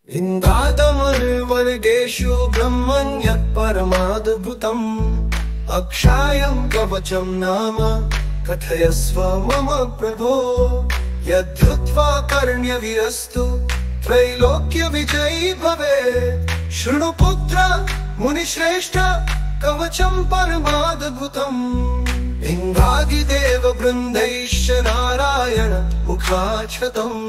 इन्द्रादमरुवर्गेषु ब्रह्मण्यत् परमाद्भुतम् अक्षायं कवचं नाम कथयस्व मम प्रभो। यद्धृत्वा कर्ण्यवीरस्तु त्रैलोक्यविजयी भवेत्। शृणु पुत्र मुनिश्रेष्ठ कवचं परमाद्भुतम्। इन्द्रादिदेववृन्दैश्च नारायण मुखाच्छ्रुतम्।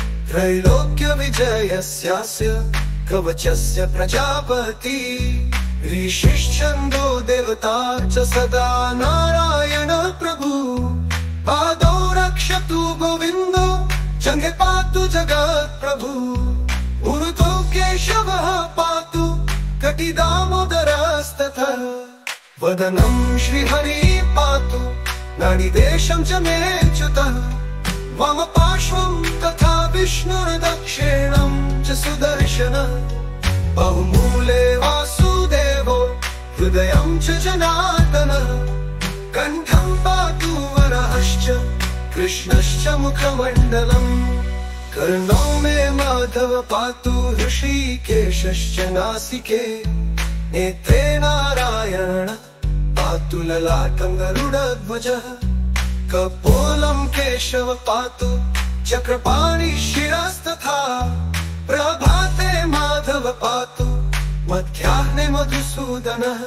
त्रैलोक्यविजयस्यास्य कवचस्य प्रजापति। ऋषिश्छन्दो देवता च सदा नारायण प्रभु। पादौ रक्षतु गोविन्दो जङ्घे पातु जगत्प्रभु। ऊर्ध्वो केशवः पातु कटिदामोदरस्तथा। वदनं श्रीहरि पातु नाडीदेशं च मेच्युतः। वामपार्श्वं तथा विष्णुर्दक्षिणं च सुदर्शनः। बहुमूले वासुदेवो हृदयं च जनार्दनः। कण्ठं पातु वरश्च कृष्णश्च मुखमण्डलम्। कर्णौ मे माधव पातु ऋषिकेशश्च नासिके। नेत्रे नारायण पातु ललाटं गरुडध्वजः। कपोलं केशव पातु चक्रपाणि शिरस्तथा। प्रभाते माधव पातु मध्याह्ने मधुसूदनः।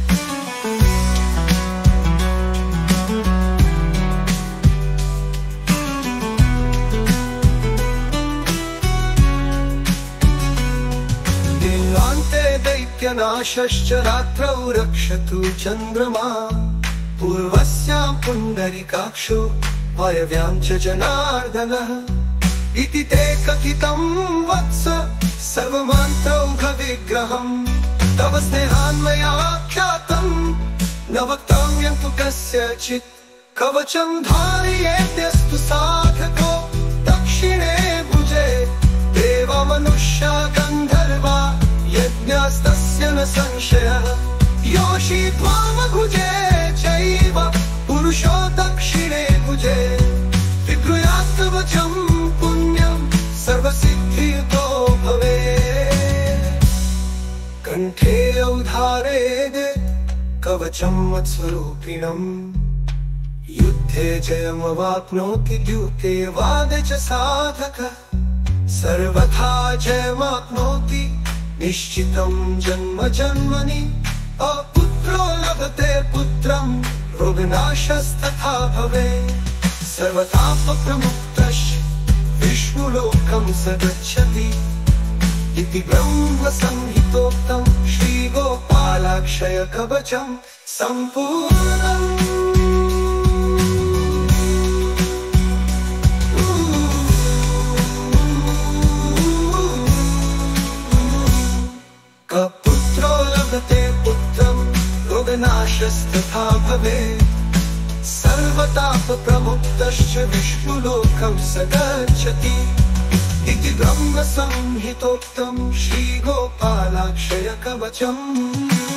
दिनान्ते दैत्यनाशश्च रात्रौ रक्षतु चन्द्रमा। पूर्वस्यां पुण्डरीकाक्षो वायव्यां च जनार्दनः। इति ते कथितं वत्स सर्वमन्त्रौघविग्रहम्। तव स्नेहान्मयाख्यातं न वक्तव्यं तु कस्यचित्। कवचं धारयेद्यस्तु साधको दक्षिणे भुजे। देवा मनुष्या गन्धर्वा यज्ञस्तस्य न संशयः। योषि त्वामभुजे चैव पुरुषो दक्षिणे भुजे। विब्रूयात् कवचं पुण्यं सर्वसिद्धियुतो भवेत्। कण्ठे औधारेद् कवचं मत्स्वरूपिणम्। युद्धे जयमवाप्नोति द्यूते वादे च साधकः। सर्वथा जयमाप्नोति निश्चितं जन्म जन्मनि। अपुत्रो लभते पुत्रं रोगनाशस्तथा भवेत्। सर्वतापप्रमुक्तश्च विष्णुलोकं स गच्छति। इति ब्रह्मसंहितोक्तं श्रीगोपालाक्षय कवचं सम्पूर्णम्। कपुत्रो लभते पुत्रं रोगनाशस्तथा भवेत्। सर्वतापप्रमुक्तश्च विष्णुलोकं स गच्छति। इति ब्रह्मसंहितोक्तं श्रीगोपालाक्षय कवचम्।